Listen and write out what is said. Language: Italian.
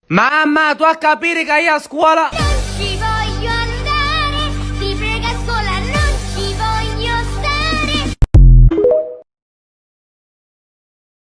Mamma, tu a capire che io a scuola... Non ci voglio andare, ti prego